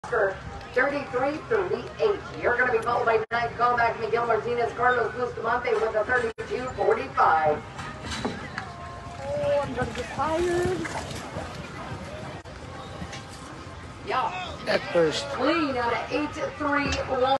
For 33-38. You're going to be followed by ninth callback Miguel Martinez, Carlos Bustamante with a 32-45. Oh, I'm going to get tired. Yeah. At first. Clean out of 8-3.